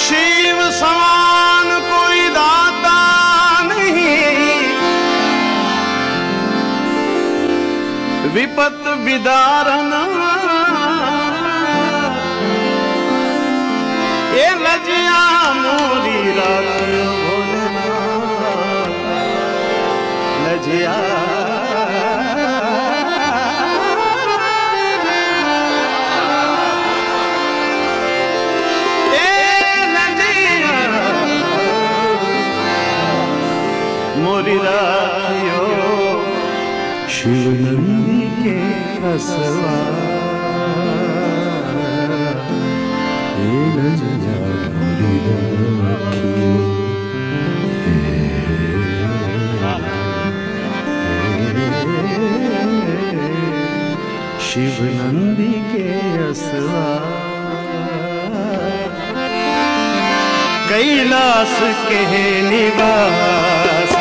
शिव समान कोई दाता नहीं, विपत विदारना ए लजिया मोरी राखियो भोलेनाथ, लजिया मोरी राखियो शिव नंदी के रसवा, लजिया मोरी राखियो शिव नंदी के रसवा, कैलाश के निवास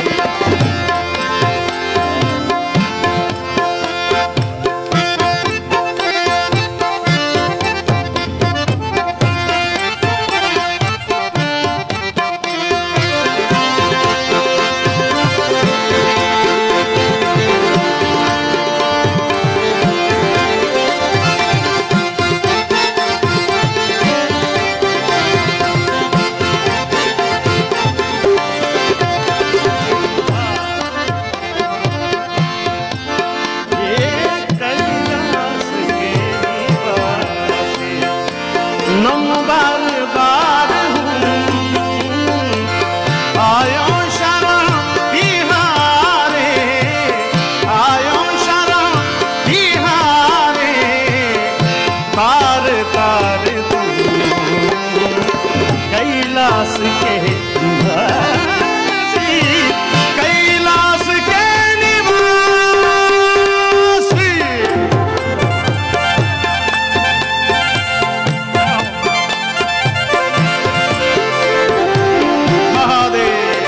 कैलाश के निवासी, कैलाश के निवासी। महादेव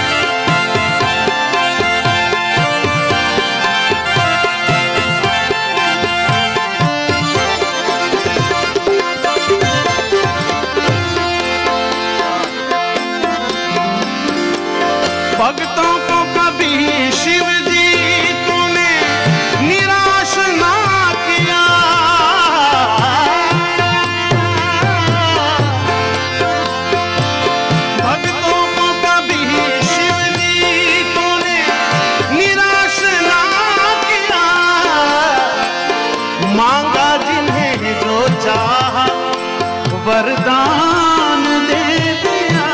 भक्तों को कभी शिव जी तूने निराश ना किया, भक्तों को कभी शिव जी तूने निराश ना किया, मांगा जिन्हें जो चाहा वरदान दे दिया,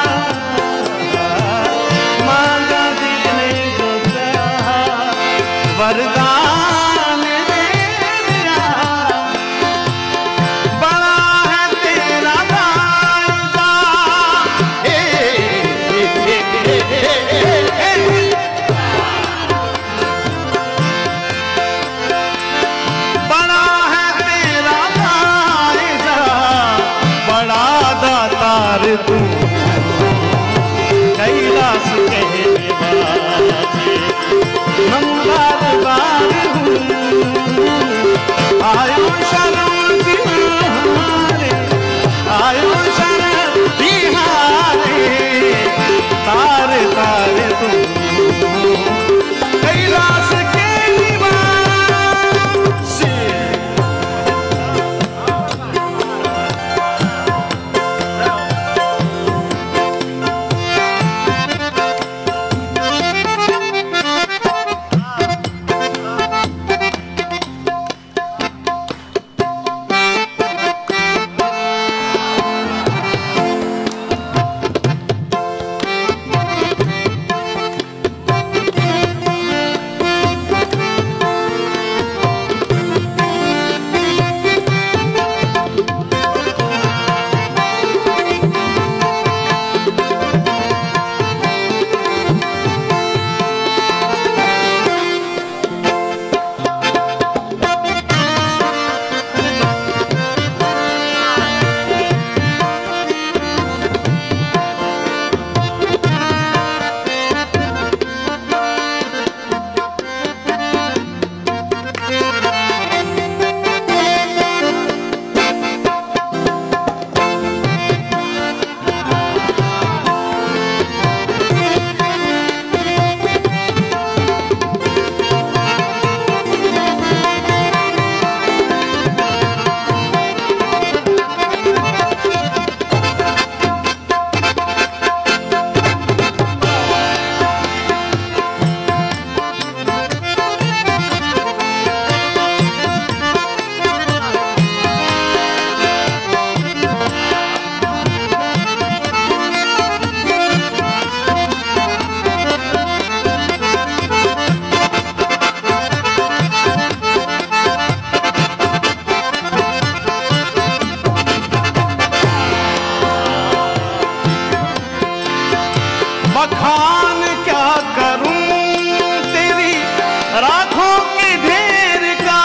वरदान दे दिया। बड़ा है तेरा दाता, बड़ा है तेरा दाता, बड़ा दाता बखान क्या करूं तेरी राखों के ढेर का।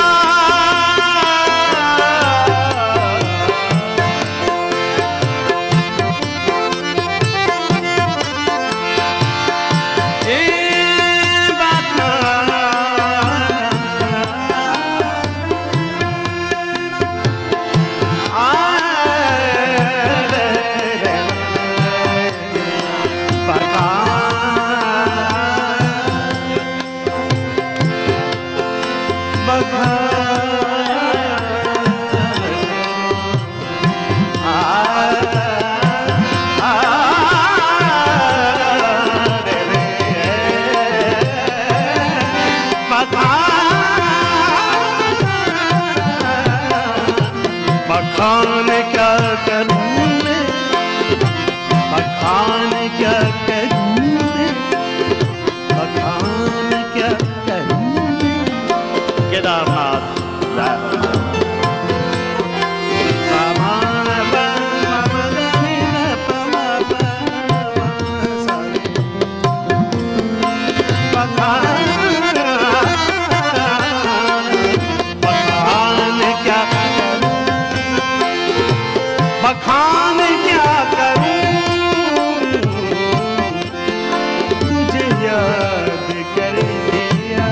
बखान क्या करूं मैं, बखान क्या करूं मैं, बखान क्या करूं मैं। केदारनाथ बखान क्या करूं तुझे याद कर दिया।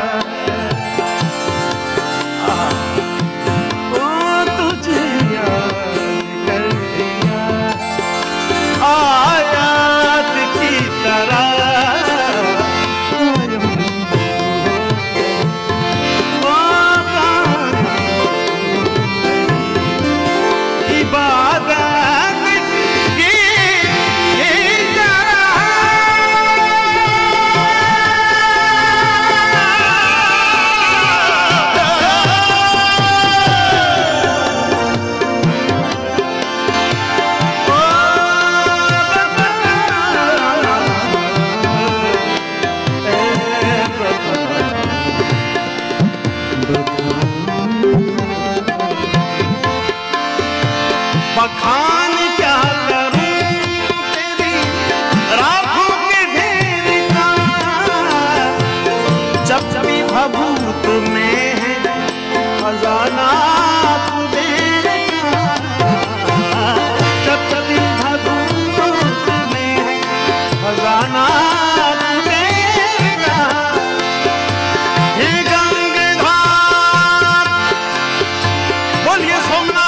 ओ तुझे याद कर दिया आयात की तरह। बखान क्या करूं तेरी राखों के ढेर का। जब भी भभूत में है खजाना मेरे का, जब भी भभूत में है खजाना मेरे का। हे गंगाधार बोलिए सोमनाथ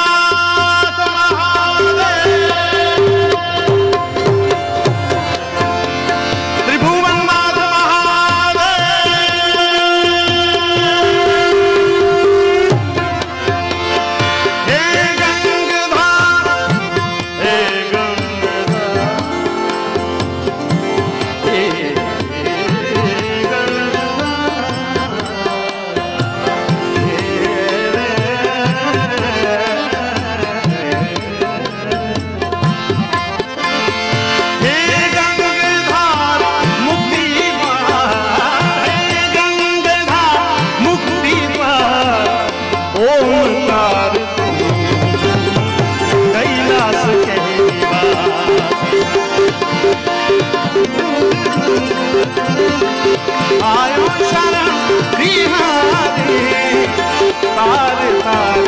आयो शरण बिहारी तार तार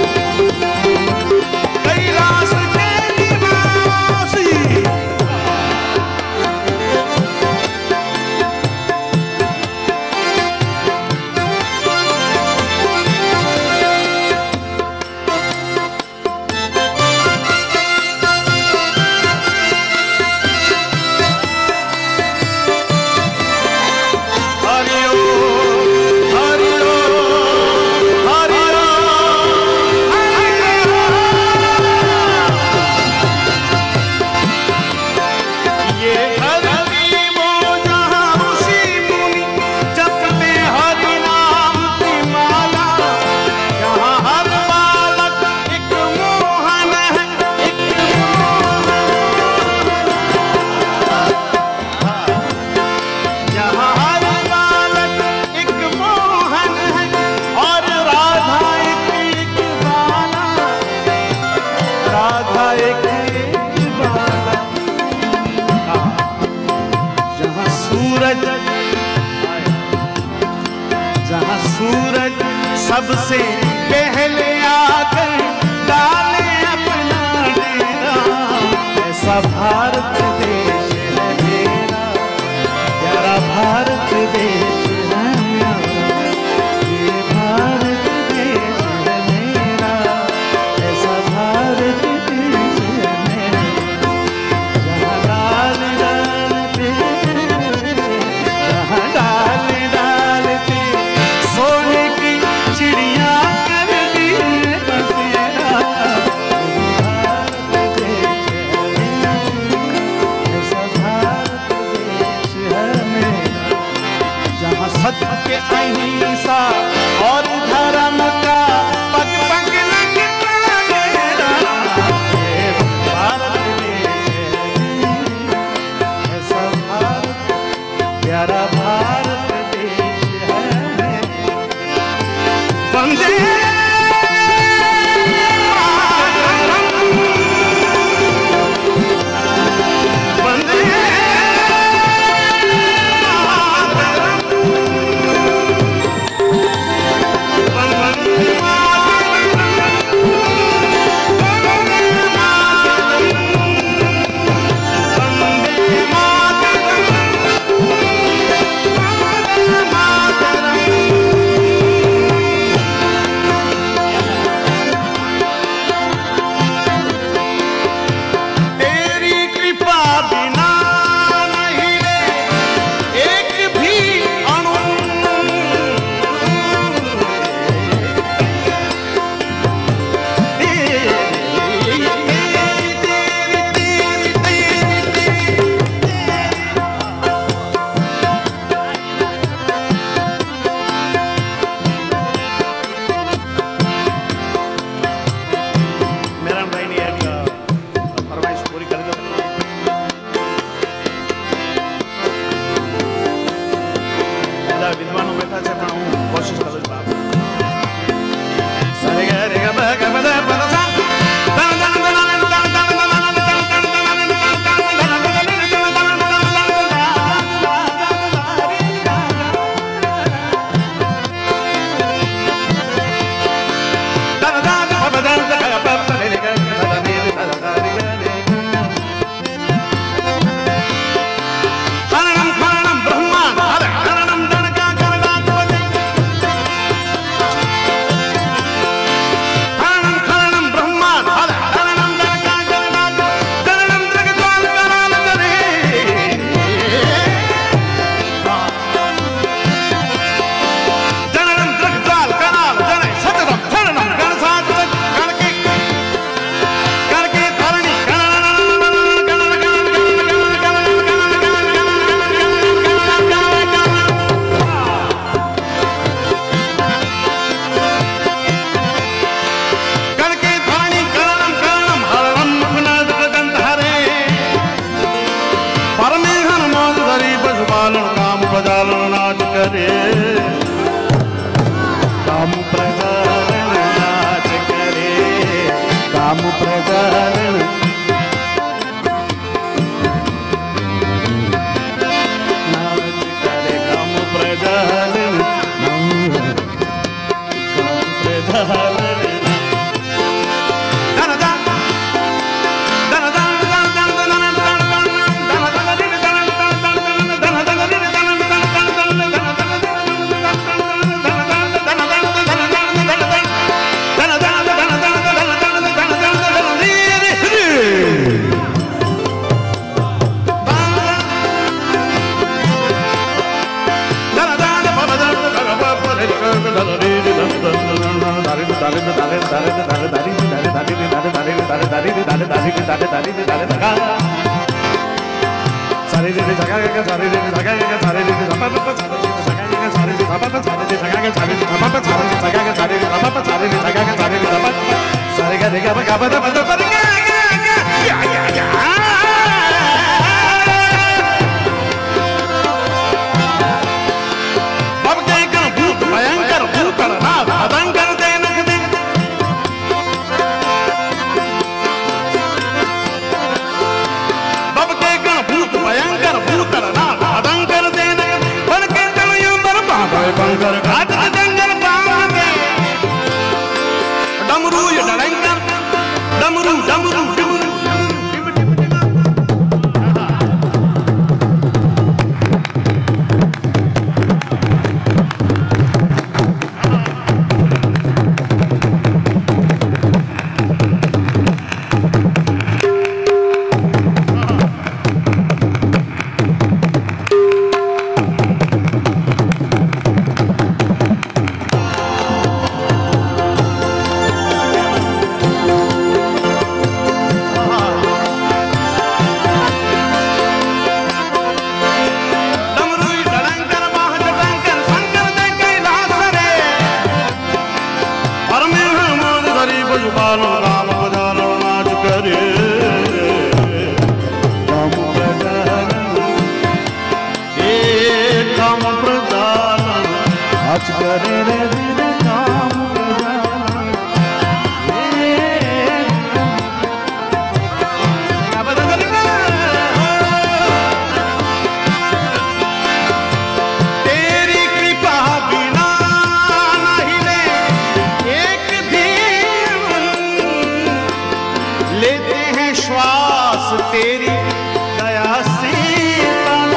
कैलाश के निवासी। सूरज, जहाँ सूरज सबसे पहले आकर डाले अपना डेरा, ऐसा भारत देश है मेरा, प्यारा भारत देश है मेरा, ये भारत देश है मेरा, ऐसा भारत देश है मेरा, जहाँ डाल डालते, जहाँ डाल डालते सोने की चिड़िया कर दी बसेरा, भारत देश है मेरा, ऐसा भारत देश है मेरा, जहाँ सत्य अहिंसा और धर्म का पग पग लगता मेरा, ये भारत देश है, ऐसा भारत, प्यारा भारत देश है। वंदे वंदे विद्वानों बैठा है, पण हूँ कोशिश करूँ बाप सारे गे रे ग ब ग ब द प द सा काम प्रजारण नाच करे, काम प्रजारण नाच करे, काम प्रजारण, काम प्रजारण भयंकर भूत भयंकर भूत भयंकर लेते हैं श्वास तेरी दया से तन,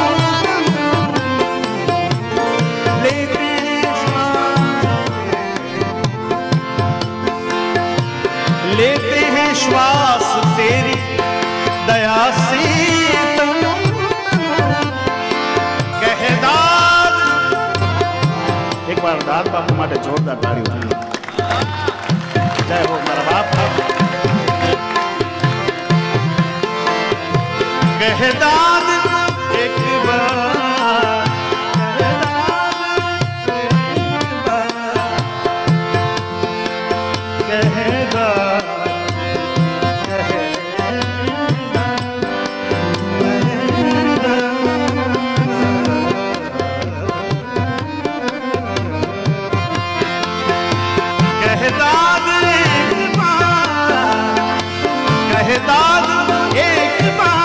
लेते हैं श्वास तेरी दया से तन। कहे दाद, एक बार दाद बापू माटे जोरदार ताड़ी उठाई। जय हो मारा बाप। कहे दाद एक बार, कहे दाद, दाद एक बार,